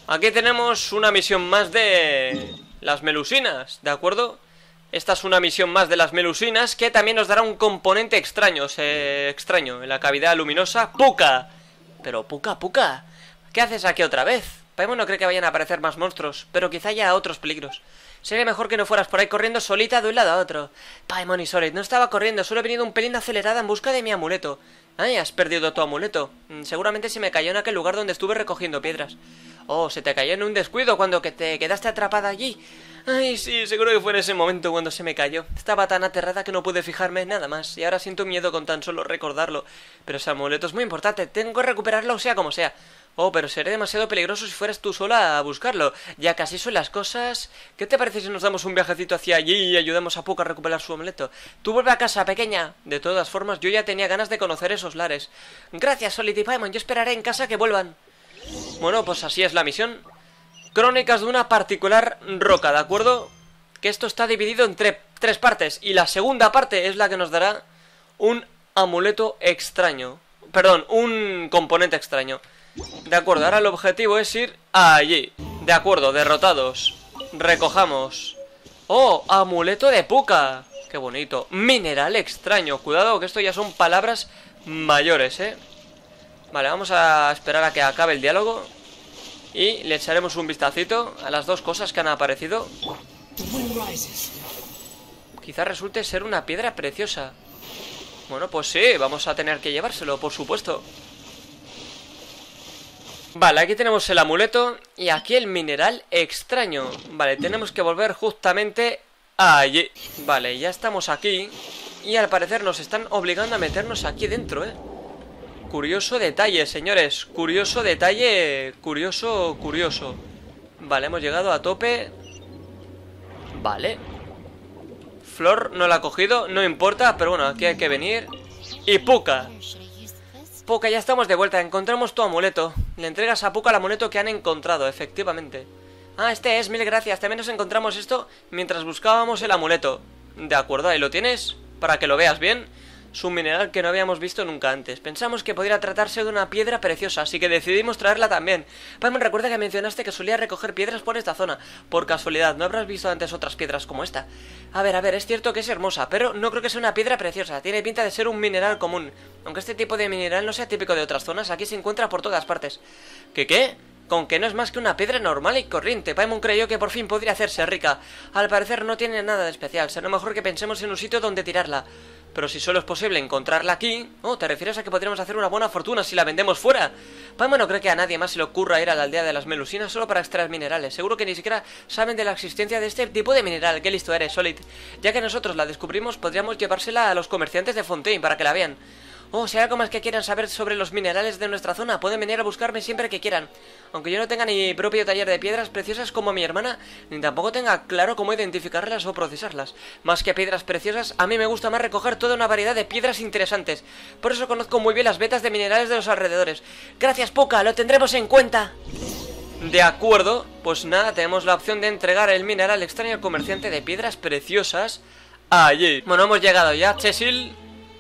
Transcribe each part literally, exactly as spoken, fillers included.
Aquí tenemos una misión más de las melusinas, ¿de acuerdo? Esta es una misión más de las melusinas que también nos dará un componente extraño, se... extraño, en la cavidad luminosa. ¡Puka! Pero Puka, Puka, ¿qué haces aquí otra vez? Paimon no cree que vayan a aparecer más monstruos, pero quizá haya otros peligros. Sería mejor que no fueras por ahí corriendo solita de un lado a otro. Paimon y Solid, no estaba corriendo, solo he venido un pelín acelerada en busca de mi amuleto. Ay, has perdido tu amuleto. Mm, seguramente se me cayó en aquel lugar donde estuve recogiendo piedras. Oh, se te cayó en un descuido cuando que te quedaste atrapada allí. Ay, sí, seguro que fue en ese momento cuando se me cayó. Estaba tan aterrada que no pude fijarme en nada más, y ahora siento miedo con tan solo recordarlo. Pero ese amuleto es muy importante, tengo que recuperarlo sea como sea. Oh, pero sería demasiado peligroso si fueras tú sola a buscarlo. Ya que así son las cosas. ¿Qué te parece si nos damos un viajecito hacia allí y ayudamos a Puka a recuperar su amuleto? Tú vuelve a casa, pequeña. De todas formas, yo ya tenía ganas de conocer esos lares. Gracias, Solid y Paimon, yo esperaré en casa que vuelvan. Bueno, pues así es la misión. Crónicas de una particular roca, ¿de acuerdo? Que esto está dividido en tre tres partes. Y la segunda parte es la que nos dará un amuleto extraño. Perdón, un componente extraño. De acuerdo, ahora el objetivo es ir allí. De acuerdo, derrotados. Recojamos. Oh, amuleto de Puka. Qué bonito. Mineral extraño. Cuidado que esto ya son palabras mayores, ¿eh? Vale, vamos a esperar a que acabe el diálogo y le echaremos un vistacito a las dos cosas que han aparecido. Quizá resulte ser una piedra preciosa. Bueno, pues sí, vamos a tener que llevárselo, por supuesto. Vale, aquí tenemos el amuleto y aquí el mineral extraño. Vale, tenemos que volver justamente allí. Vale, ya estamos aquí y al parecer nos están obligando a meternos aquí dentro, ¿eh? Curioso detalle, señores. Curioso detalle. Curioso, curioso. Vale, hemos llegado a tope. Vale. Flor no la ha cogido, no importa, pero bueno, aquí hay que venir. Y Puka. Puka, ya estamos de vuelta, encontramos tu amuleto. Le entregas a Puka el amuleto que han encontrado, efectivamente. Ah, este es, mil gracias. También nos encontramos esto mientras buscábamos el amuleto. De acuerdo, ahí lo tienes, para que lo veas bien. Es un mineral que no habíamos visto nunca antes. Pensamos que podría tratarse de una piedra preciosa, así que decidimos traerla también. Paimon, recuerda que mencionaste que solía recoger piedras por esta zona. Por casualidad, ¿no habrás visto antes otras piedras como esta? A ver, a ver, es cierto que es hermosa, pero no creo que sea una piedra preciosa. Tiene pinta de ser un mineral común. Aunque este tipo de mineral no sea típico de otras zonas, aquí se encuentra por todas partes. ¿Qué qué? Con que no es más que una piedra normal y corriente. Paimon creyó que por fin podría hacerse rica. Al parecer no tiene nada de especial. Será mejor que pensemos en un sitio donde tirarla. Pero si solo es posible encontrarla aquí... Oh, ¿te refieres a que podríamos hacer una buena fortuna si la vendemos fuera? Paimon no cree que a nadie más se le ocurra ir a la aldea de las melusinas solo para extraer minerales. Seguro que ni siquiera saben de la existencia de este tipo de mineral. Qué listo eres, Solid. Ya que nosotros la descubrimos, podríamos llevársela a los comerciantes de Fontaine para que la vean. Oh, si hay algo más que quieran saber sobre los minerales de nuestra zona, pueden venir a buscarme siempre que quieran. Aunque yo no tenga ni mi propio taller de piedras preciosas como mi hermana, ni tampoco tenga claro cómo identificarlas o procesarlas. Más que piedras preciosas, a mí me gusta más recoger toda una variedad de piedras interesantes. Por eso conozco muy bien las vetas de minerales de los alrededores. Gracias, Puka, lo tendremos en cuenta. De acuerdo, pues nada, tenemos la opción de entregar el mineral extraño al comerciante de piedras preciosas allí. Bueno, hemos llegado ya, Cecil.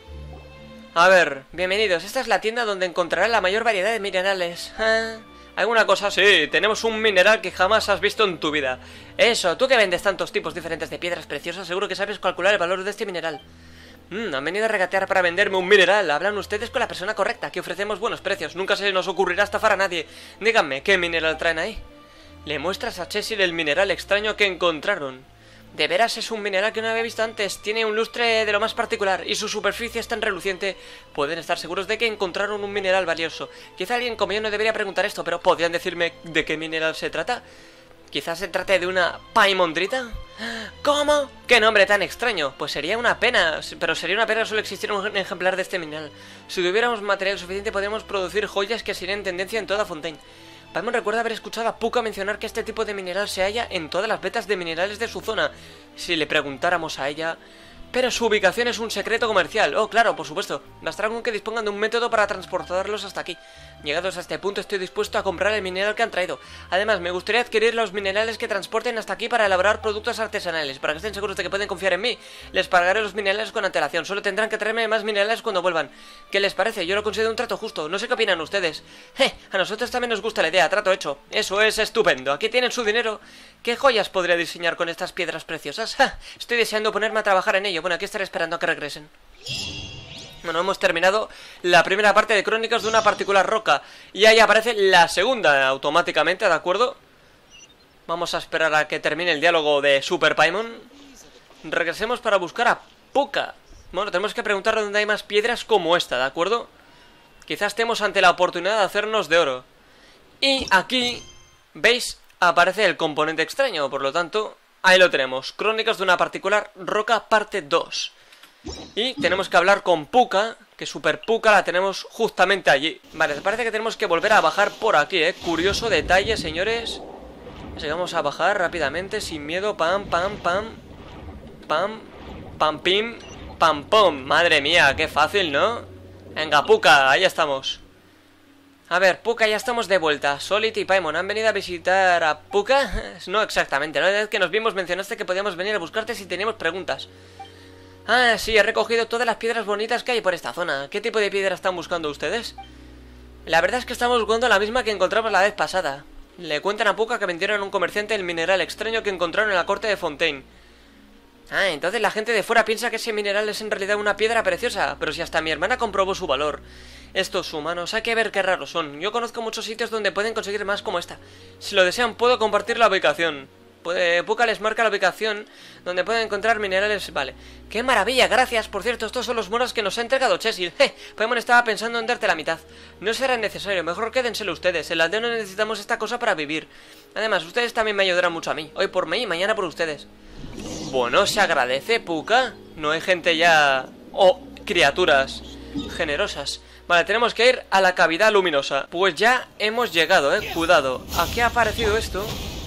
A ver, bienvenidos, esta es la tienda donde encontrarán la mayor variedad de minerales. ¿Eh? ¿Alguna cosa? Sí, tenemos un mineral que jamás has visto en tu vida. Eso, tú que vendes tantos tipos diferentes de piedras preciosas, seguro que sabes calcular el valor de este mineral. Mm, han venido a regatear para venderme un mineral. Hablan ustedes con la persona correcta, que ofrecemos buenos precios. Nunca se nos ocurrirá estafar a nadie. Díganme, ¿qué mineral traen ahí? Le muestras a Cecil el mineral extraño que encontraron. De veras es un mineral que no había visto antes. Tiene un lustre de lo más particular y su superficie es tan reluciente. Pueden estar seguros de que encontraron un mineral valioso. Quizá alguien como yo no debería preguntar esto, pero ¿podrían decirme de qué mineral se trata? Quizás se trate de una paimondrita. ¿Cómo? ¿Qué nombre tan extraño? Pues sería una pena, pero sería una pena solo existir un ejemplar de este mineral. Si tuviéramos material suficiente podríamos producir joyas que serían tendencia en toda Fontaine. Paimon recuerda haber escuchado a Puka mencionar que este tipo de mineral se halla en todas las vetas de minerales de su zona. Si le preguntáramos a ella... Pero su ubicación es un secreto comercial. Oh, claro, por supuesto. Bastará con que dispongan de un método para transportarlos hasta aquí. Llegados a este punto estoy dispuesto a comprar el mineral que han traído. Además, me gustaría adquirir los minerales que transporten hasta aquí para elaborar productos artesanales. Para que estén seguros de que pueden confiar en mí, les pagaré los minerales con antelación. Solo tendrán que traerme más minerales cuando vuelvan. ¿Qué les parece? Yo lo considero un trato justo. No sé qué opinan ustedes. Je, a nosotros también nos gusta la idea. Trato hecho. Eso es estupendo. Aquí tienen su dinero. ¿Qué joyas podría diseñar con estas piedras preciosas? Ja, estoy deseando ponerme a trabajar en ello. Bueno, aquí estaré esperando a que regresen. Bueno, hemos terminado la primera parte de Crónicas de una particular roca. Y ahí aparece la segunda automáticamente, ¿de acuerdo? Vamos a esperar a que termine el diálogo de Super Paimon. Regresemos para buscar a Puka. Bueno, tenemos que preguntar dónde hay más piedras como esta, ¿de acuerdo? Quizás estemos ante la oportunidad de hacernos de oro. Y aquí, ¿veis? Aparece el componente extraño, por lo tanto, ahí lo tenemos. Crónicas de una particular roca, parte dos. Y tenemos que hablar con Puka, que Super Puka la tenemos justamente allí. Vale, parece que tenemos que volver a bajar por aquí, eh. Curioso detalle, señores. Así que vamos a bajar rápidamente, sin miedo. Pam, pam, pam. Pam, pam, pim, pam, pum. Madre mía, qué fácil, ¿no? Venga, Puka, ahí estamos. A ver, Puka, ya estamos de vuelta. Solid y Paimon, ¿han venido a visitar a Puka? No exactamente, la vez que nos vimos mencionaste que podíamos venir a buscarte si teníamos preguntas. Ah, sí, he recogido todas las piedras bonitas que hay por esta zona. ¿Qué tipo de piedra están buscando ustedes? La verdad es que estamos buscando la misma que encontramos la vez pasada. Le cuentan a Puka que vendieron a un comerciante el mineral extraño que encontraron en la corte de Fontaine. Ah, entonces la gente de fuera piensa que ese mineral es en realidad una piedra preciosa. Pero si hasta mi hermana comprobó su valor. Estos humanos, hay que ver qué raros son. Yo conozco muchos sitios donde pueden conseguir más como esta. Si lo desean, puedo compartir la ubicación. Puede, Puka les marca la ubicación donde pueden encontrar minerales. Vale. ¡Qué maravilla! Gracias. Por cierto, estos son los moros que nos ha entregado Cecil. Je, Paimon estaba pensando en darte la mitad. No será necesario. Mejor quédenselo ustedes. En la aldea no necesitamos esta cosa para vivir. Además, ustedes también me ayudarán mucho a mí. Hoy por mí y mañana por ustedes. Bueno, se agradece, Puka. No hay gente ya... Oh, criaturas generosas. Vale, tenemos que ir a la cavidad luminosa. Pues ya hemos llegado, eh. Cuidado. ¿A qué ha aparecido esto?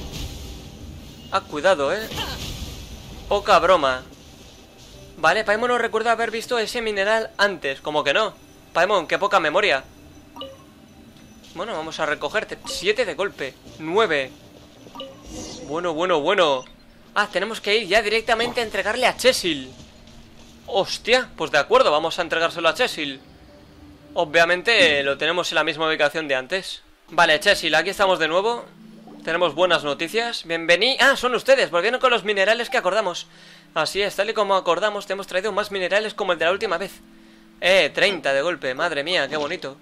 Ah, cuidado, eh. Poca broma. Vale, Paimon no recuerda haber visto ese mineral antes. Como que no. Paimon, qué poca memoria. Bueno, vamos a recogerte. Siete de golpe. Nueve. Bueno, bueno, bueno. Ah, tenemos que ir ya directamente a entregarle a Cecil. Hostia, pues de acuerdo, vamos a entregárselo a Cecil. Obviamente eh, lo tenemos en la misma ubicación de antes. Vale, Cecil, aquí estamos de nuevo. Tenemos buenas noticias. Bienvenidos. Ah, son ustedes. Volvieron con los minerales que acordamos. Así es, tal y como acordamos, te hemos traído más minerales como el de la última vez. Eh, treinta de golpe. Madre mía, qué bonito.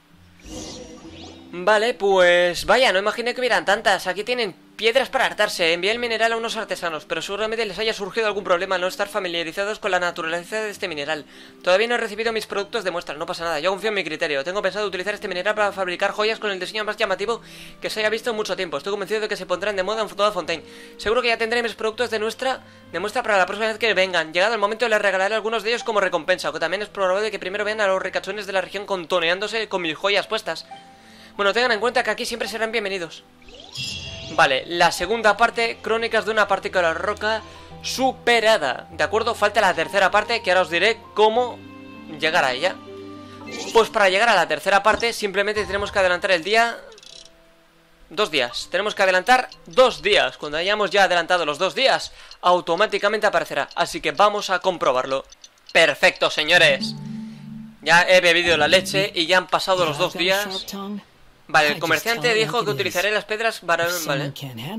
Vale, pues... Vaya, no imaginé que hubieran tantas. Aquí tienen piedras para hartarse. Envié el mineral a unos artesanos, pero seguramente les haya surgido algún problema al no estar familiarizados con la naturaleza de este mineral. Todavía no he recibido mis productos de muestra, no pasa nada. Yo confío en mi criterio. Tengo pensado utilizar este mineral para fabricar joyas con el diseño más llamativo que se haya visto en mucho tiempo. Estoy convencido de que se pondrán de moda en toda Fontaine. Seguro que ya tendré mis productos de nuestra de muestra para la próxima vez que vengan. Llegado el momento, les regalaré algunos de ellos como recompensa, aunque también es probable que primero vean a los ricachones de la región contoneándose con mis joyas puestas. Bueno, tengan en cuenta que aquí siempre serán bienvenidos. Vale, la segunda parte, Crónicas de una particular roca, superada. ¿De acuerdo? Falta la tercera parte, que ahora os diré cómo llegar a ella. Pues para llegar a la tercera parte, simplemente tenemos que adelantar el día... Dos días. Tenemos que adelantar dos días. Cuando hayamos ya adelantado los dos días, automáticamente aparecerá. Así que vamos a comprobarlo. Perfecto, señores. Ya he bebido la leche y ya han pasado los dos días. Vale, el comerciante dijo que utilizaré las piedras para... Vale.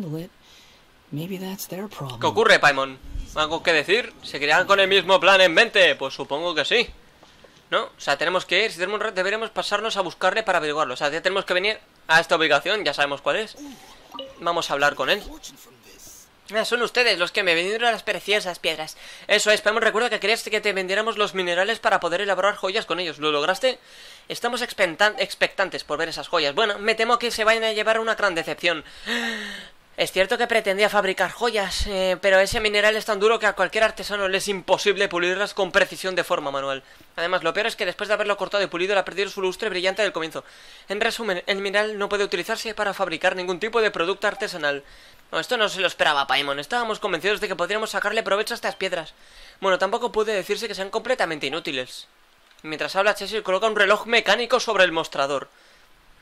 ¿Qué ocurre, Paimon? ¿Algo que decir? ¿Se crean con el mismo plan en mente? Pues supongo que sí. ¿No? O sea, tenemos que ir, si tenemos un rato, deberemos pasarnos a buscarle para averiguarlo. O sea, ya tenemos que venir a esta ubicación, ya sabemos cuál es. Vamos a hablar con él. Ah, son ustedes los que me vendieron las preciosas piedras. Eso es, Paimon, recuerda que querías que te vendiéramos los minerales para poder elaborar joyas con ellos. ¿Lo lograste? Estamos expectantes por ver esas joyas. Bueno, me temo que se vayan a llevar una gran decepción. Es cierto que pretendía fabricar joyas, eh, pero ese mineral es tan duro que a cualquier artesano le es imposible pulirlas con precisión de forma manual. Además, lo peor es que después de haberlo cortado y pulido, le ha perdido su lustre brillante del comienzo. En resumen, el mineral no puede utilizarse para fabricar ningún tipo de producto artesanal. No, esto no se lo esperaba Paimon. Estábamos convencidos de que podríamos sacarle provecho a estas piedras. Bueno, tampoco puede decirse que sean completamente inútiles. Mientras habla, Cecil coloca un reloj mecánico sobre el mostrador.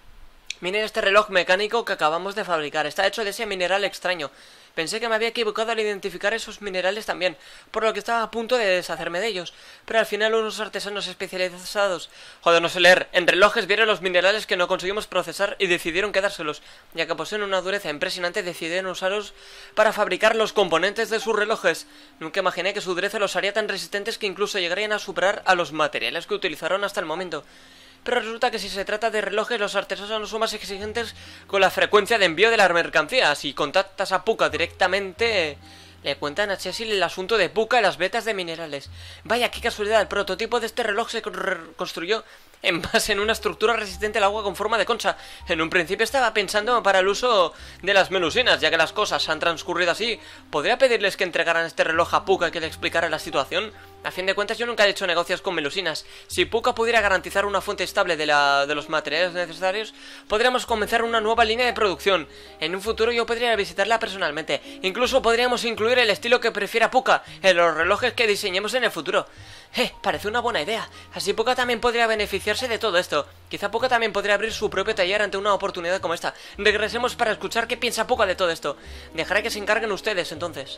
Miren este reloj mecánico que acabamos de fabricar. Está hecho de ese mineral extraño. Pensé que me había equivocado al identificar esos minerales también, por lo que estaba a punto de deshacerme de ellos. Pero al final unos artesanos especializados, joder, no sé leer, en relojes vieron los minerales que no conseguimos procesar y decidieron quedárselos. Ya que poseen una dureza impresionante, decidieron usarlos para fabricar los componentes de sus relojes. Nunca imaginé que su dureza los haría tan resistentes que incluso llegarían a superar a los materiales que utilizaron hasta el momento. Pero resulta que si se trata de relojes, los artesanos son más exigentes con la frecuencia de envío de las mercancías. Si contactas a Puka directamente, le cuentan a Cecil el asunto de Puka y las vetas de minerales. Vaya, qué casualidad, el prototipo de este reloj se construyó en base en una estructura resistente al agua con forma de concha. En un principio estaba pensando para el uso de las melusinas, ya que las cosas han transcurrido así. ¿Podría pedirles que entregaran este reloj a Puka y que le explicara la situación? A fin de cuentas, yo nunca he hecho negocios con melusinas. Si Puka pudiera garantizar una fuente estable de, la, de los materiales necesarios, podríamos comenzar una nueva línea de producción. En un futuro yo podría visitarla personalmente. Incluso podríamos incluir el estilo que prefiera Puka en los relojes que diseñemos en el futuro. Eh, parece una buena idea. Así Puka también podría beneficiarse de todo esto. Quizá Puka también podría abrir su propio taller ante una oportunidad como esta. Regresemos para escuchar qué piensa Puka de todo esto. Dejaré que se encarguen ustedes, entonces.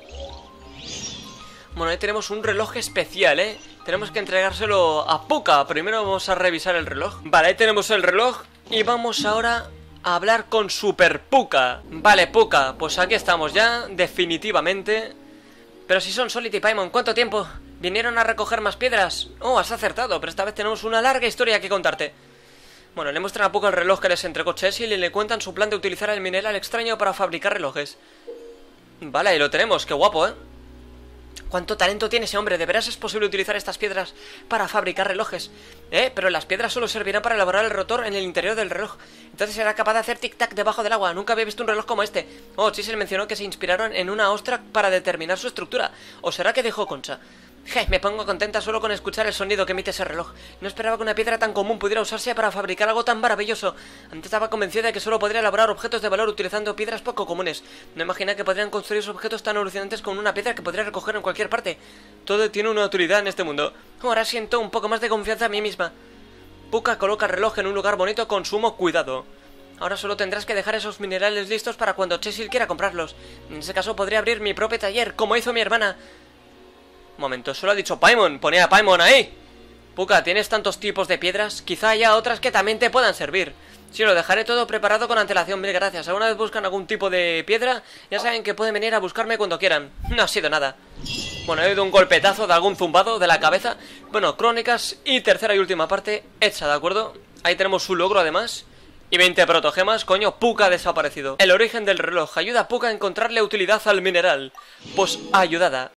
Bueno, ahí tenemos un reloj especial, ¿eh? Tenemos que entregárselo a Puka. Primero vamos a revisar el reloj. Vale, ahí tenemos el reloj. Y vamos ahora a hablar con Super Puka. Vale, Puka, pues aquí estamos ya, definitivamente. Pero si son Solid y Paimon, ¿cuánto tiempo? ¿Vinieron a recoger más piedras? Oh, has acertado, pero esta vez tenemos una larga historia que contarte. Bueno, le muestran a Puka el reloj que les entregó Cecil y le cuentan su plan de utilizar el mineral extraño para fabricar relojes. Vale, ahí lo tenemos, qué guapo, ¿eh? ¿Cuánto talento tiene ese hombre? ¿De veras es posible utilizar estas piedras para fabricar relojes? Eh, pero las piedras solo servirán para elaborar el rotor en el interior del reloj. Entonces será capaz de hacer tic-tac debajo del agua. Nunca había visto un reloj como este. Oh, Cecil mencionó que se inspiraron en una ostra para determinar su estructura. ¿O será que dejó concha? Je, me pongo contenta solo con escuchar el sonido que emite ese reloj. No esperaba que una piedra tan común pudiera usarse para fabricar algo tan maravilloso. Antes estaba convencida de que solo podría elaborar objetos de valor utilizando piedras poco comunes. No imaginé que podrían construir objetos tan alucinantes con una piedra que podría recoger en cualquier parte. Todo tiene una utilidad en este mundo. Ahora siento un poco más de confianza en mí misma. Puka coloca el reloj en un lugar bonito con sumo cuidado. Ahora solo tendrás que dejar esos minerales listos para cuando Cecil quiera comprarlos. En ese caso podría abrir mi propio taller, como hizo mi hermana. Momento, solo ha dicho Paimon. Ponía a Paimon ahí. Puka, ¿tienes tantos tipos de piedras? Quizá haya otras que también te puedan servir. Sí, lo dejaré todo preparado con antelación, mil gracias. ¿Alguna vez buscan algún tipo de piedra? Ya saben que pueden venir a buscarme cuando quieran. No ha sido nada. Bueno, he oído un golpetazo de algún zumbado de la cabeza. Bueno, crónicas y tercera y última parte hecha, ¿de acuerdo? Ahí tenemos su logro además. Y veinte protogemas, coño, Puka ha desaparecido. El origen del reloj ayuda a Puka a encontrarle utilidad al mineral. Pues ayudada.